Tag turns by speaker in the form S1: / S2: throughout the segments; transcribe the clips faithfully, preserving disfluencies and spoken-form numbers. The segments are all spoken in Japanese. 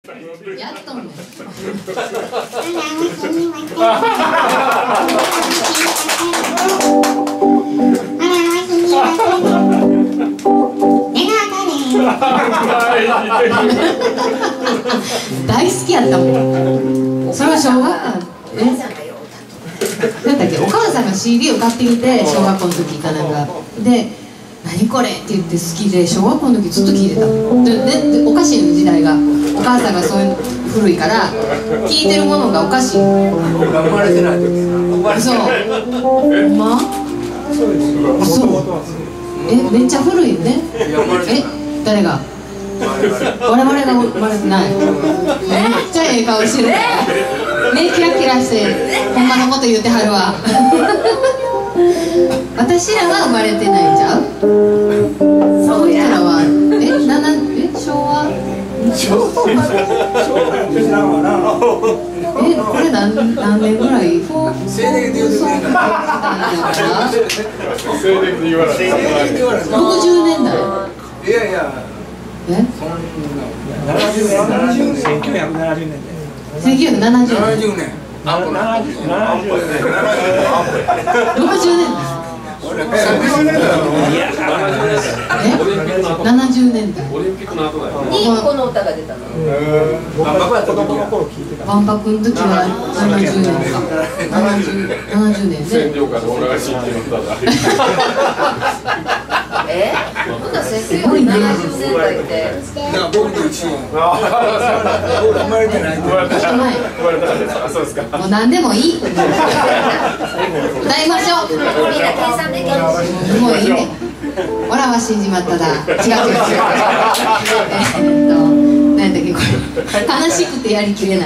S1: やっとんねん。大好きやったもん。それは小学校えなんだっけ、お母さんが シーディー を買ってきて小学校の時かなんかで「何これ!」って言って好きで小学校の時ずっと聞いてたででおかしいの時代がお母さんがそういう古いから聞いてるものがおかしい。
S2: 生まれてない時
S1: そうほんまそうえめっちゃ古いよね。え誰が我々が生まれてない。めっちゃええ顔してる。目キラキラしてほんまのこと言ってはるわ。私らは生まれてないんちゃう。そういう人らはえななえ昭和えこれ何何年ぐらい
S2: 西暦で言うてくれんか西暦で言わない
S1: ろくじゅうねんだい。
S2: いやいや
S1: え
S2: ななじゅうねん
S3: せんきゅうひゃくななじゅうねんで
S1: せんきゅうひゃくななじゅうねん
S2: ななじゅうねん
S3: ななじゅうねん
S1: ろくじゅうねん
S2: 俺さんじゅうねんだ
S1: えななじゅうねんだい
S4: オリンピックの後だよ。
S5: にこの歌が出たの。
S3: 僕は子供の頃聞いてた。
S1: 万博の時はななじゅうねんかななじゅうねんね。
S4: 占領下で俺が知ってる歌だ。
S5: え？ほんならせんきゅうひゃくななじゅうねんだいって。
S2: だから僕と一緒僕生まれてないって
S4: 生まれたんですか。そうですか。
S1: もう何でもいい。歌いましょう。
S5: みんな計算できるし。
S1: もういいね。わらは死んじまっただ。違う違う違う。えっと何だっけこれ。悲しくてやりきれない。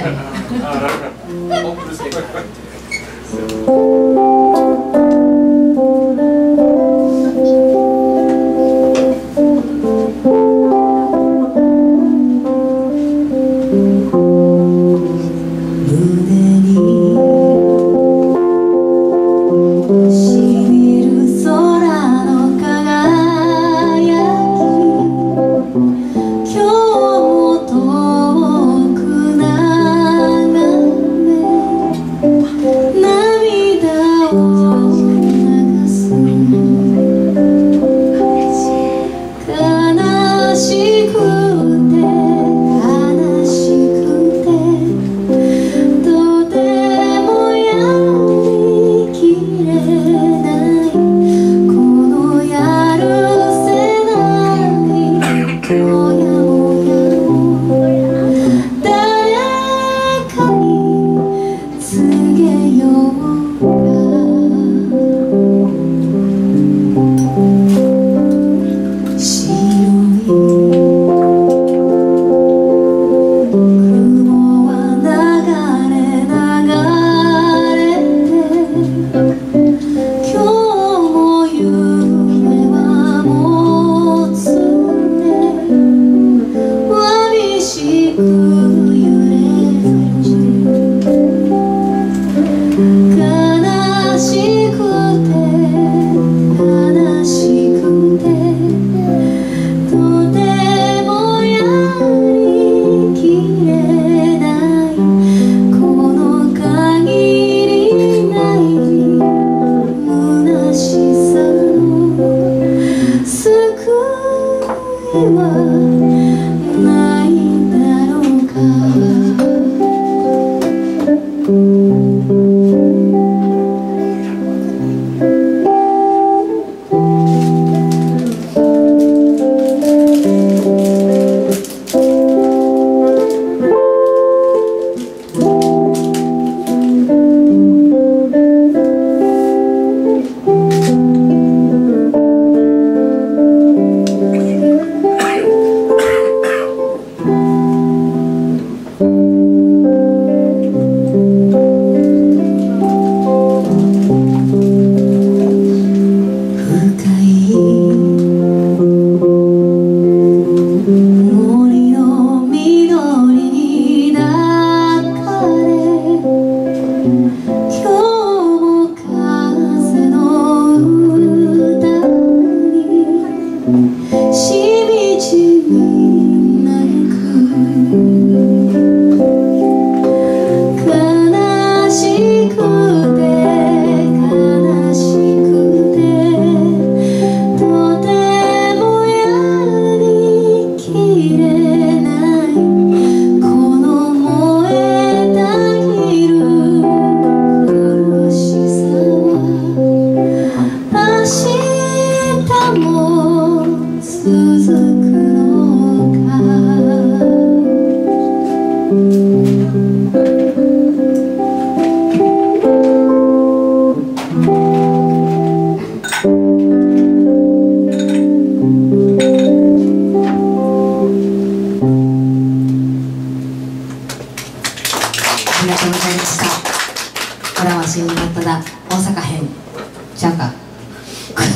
S1: 涙を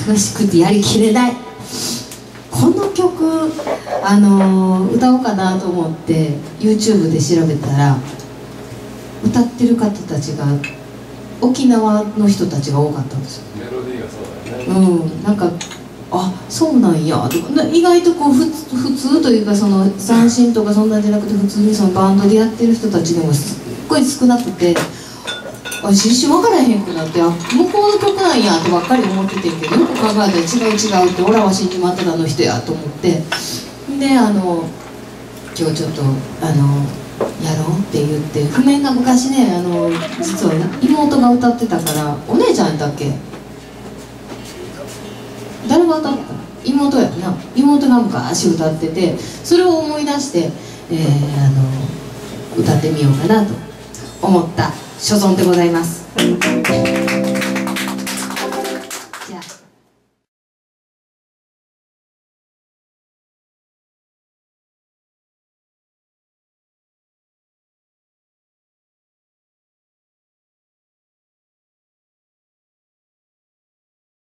S1: 楽しくてやりきれない。この曲あのー、歌おうかなと思って YouTube で調べたら歌ってる方たちが沖縄の人たちが多かったんですよ。
S4: メロディーがそうだよね。
S1: うん、なんかあそうなんやとか、意外とこうふつ普通というか、その三振とかそんなんじゃなくて普通にそのバンドでやってる人たちでもすっごい少なくて、あ一瞬分からへんくなって、あ向こうの曲なんやとばっかり思っててんけど、よく考えたら違う違うって、俺らは死んじまっただの人やと思って、であの今日ちょっとあのやろうって言って、譜面が昔ね、あの実は妹が歌ってたから、お姉ちゃんやったっけ、誰が歌った？妹やな。妹が昔歌ってて、それを思い出して、えー、あの歌ってみようかなと思った所存でございます。